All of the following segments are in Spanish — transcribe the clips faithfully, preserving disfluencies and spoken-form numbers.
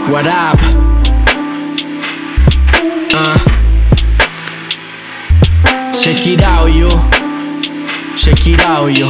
What up? Uh. Check it out, yo. Check it out, yo.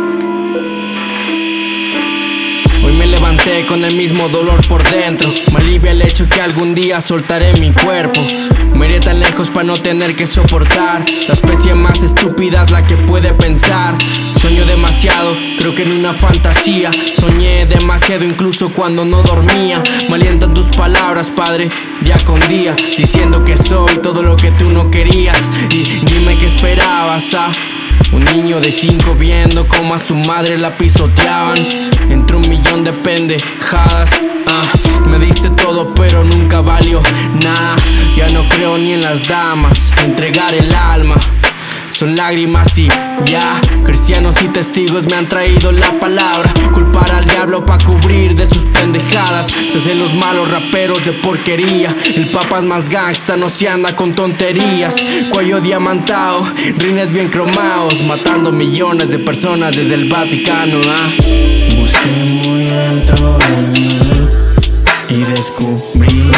Hoy me levanté con el mismo dolor por dentro. Me alivia el hecho que algún día soltaré mi cuerpo. Me iré tan lejos para no tener que soportar la especie más estúpida es la que puede pensar. Sueño demasiado, creo que en una fantasía. Soñé demasiado incluso cuando no dormía. Me alientan tus palabras, padre, día con día, diciendo que soy todo lo que tú no querías. Y dime qué esperabas, ah. Un niño de cinco viendo cómo a su madre la pisoteaban. Entre un millón de pendejadas, ah, me diste todo pero nunca valió nada. Ya no creo ni en las damas, entregar el alma. Son lágrimas y ya, cristianos y testigos me han traído la palabra. Culpar al diablo pa' cubrir de sus pendejadas. Se hacen los malos raperos de porquería. El papa es más gangsta, no se anda con tonterías. Cuello diamantado, rines bien cromados, matando millones de personas desde el Vaticano, ah. Busqué muy dentro de mí y descubrí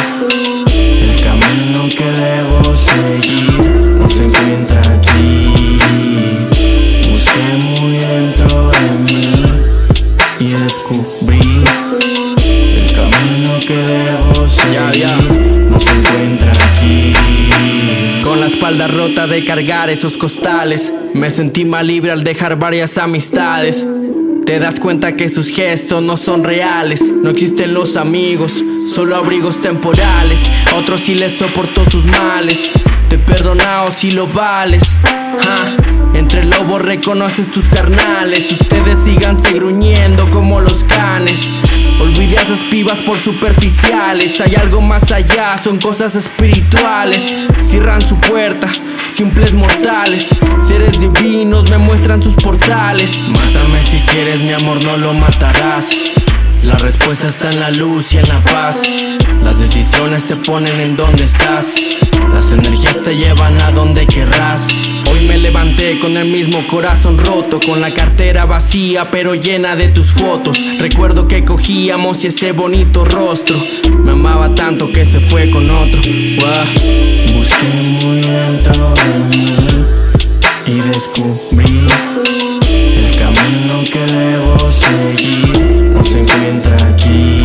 el camino que debo seguir. No se encuentra aquí. Busqué muy dentro de mí y descubrí el camino que debo seguir. Yeah, yeah. No se encuentra aquí. Con la espalda rota de cargar esos costales, me sentí más libre al dejar varias amistades. Te das cuenta que sus gestos no son reales. No existen los amigos, solo abrigos temporales. A otros sí les soportó sus males. Te he perdonado si lo vales, ja. Entre lobos reconoces tus carnales. Ustedes síganse gruñendo como los canes. Olvidé a esas pibas por superficiales. Hay algo más allá, son cosas espirituales. Cierran su puerta, simples mortales. Seres divinos me muestran sus portales. Mátame si quieres, mi amor, no lo matarás. La respuesta está en la luz y en la paz. Las decisiones te ponen en donde estás. Las energías te llevan a donde querrás. Hoy me levanté con el mismo corazón roto, con la cartera vacía pero llena de tus fotos. Recuerdo que cogíamos y ese bonito rostro. Me amaba tanto que se fue con otro. Wow. Busqué muy dentro de mí y descubrí el camino que debo seguir. No se encuentra aquí.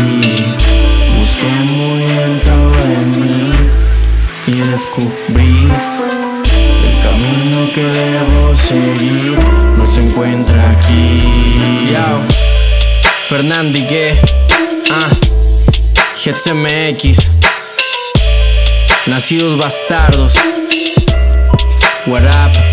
Busqué muy dentro de mí y descubrí el camino que debo seguir. No se encuentra aquí. Yo, Fernandigue, ah, G T M X, Nacidos Bastardos. What up?